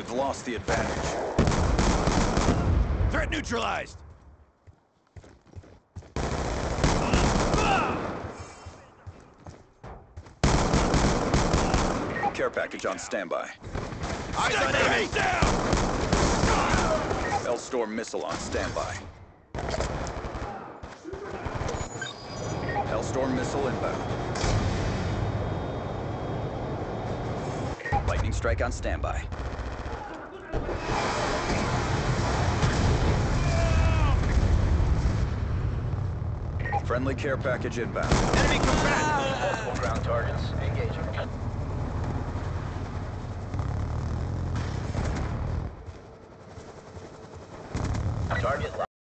We've lost the advantage. Threat neutralized! Care package on standby. Eyes on enemy! Down! Hellstorm missile on standby. Hellstorm missile inbound. Lightning strike on standby. Friendly care package inbound. Enemy combatant! Multiple ground targets. Engaging. Target